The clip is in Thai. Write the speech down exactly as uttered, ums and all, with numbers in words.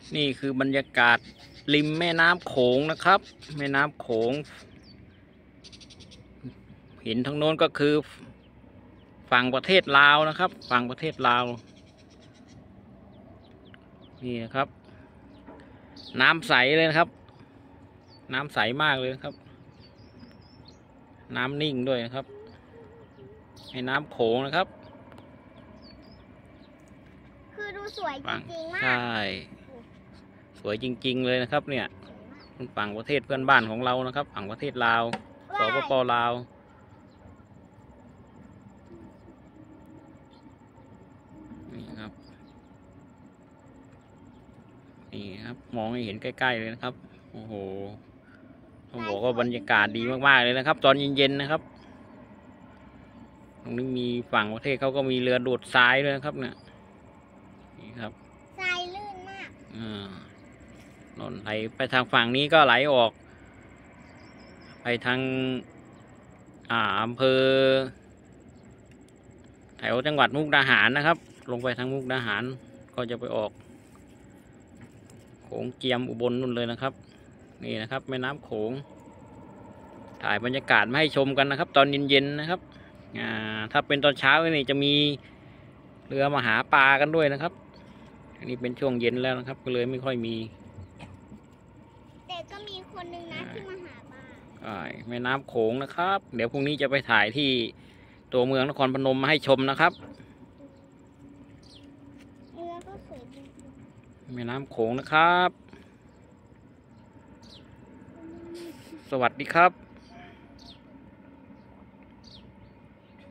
นี่คือบรรยากาศริมแม่น้ำโขงนะครับ แม่น้ำโขงเห็นทางโน้นก็คือฝั่งประเทศลาวนะครับ ฝั่งประเทศลาวนี่นะครับ น้ำใสเลยนะครับ น้ำใสมากเลยครับ น้ำนิ่งด้วยนะครับแม่น้ำโขงนะครับคือดูสวยจริงๆมากใช่สวยจริงๆเลยนะครับเนี่ยฝั่งประเทศเพื่อนบ้านของเรานะครับฝั่งประเทศลาวสปปลาวนี่ครับนี่ครับมองให้เห็นใกล้ๆเลยนะครับโอ้โหต้องบอกว่าบรรยากาศดีมากๆเลยนะครับตอนเย็นๆนะครับตรงนี้มีฝั่งประเทศเขาก็มีเรือดูดทรายด้วยนะครับเนี่ยนี่ครับทรายลื่นมากอ่านนไหลไปทางฝั่งนี้ก็ไหลออกไปทางอ่าอำเภอแถวจังหวัดมุกดาหารนะครับลงไปทางมุกดาหารก็จะไปออกโขงเจียมอุบลนู่นเลยนะครับนี่นะครับแม่น้ำโขงถ่ายบรรยากาศมาให้ชมกันนะครับตอนเย็นๆนะครับอ่าถ้าเป็นตอนเช้านี่จะมีเรือมาหาปลากันด้วยนะครับอันนี้เป็นช่วงเย็นแล้วนะครับก็เลยไม่ค่อยมีแต่ก็มีคนหนึ่งนะที่มาหาปลาใช่แม่น้ำโขงนะครับเดี๋ยวพรุ่งนี้จะไปถ่ายที่ตัวเมืองนครพนมมาให้ชมนะครับเรือก็สวยจริงแม่น้ำโขงนะครับสวัสดีครับ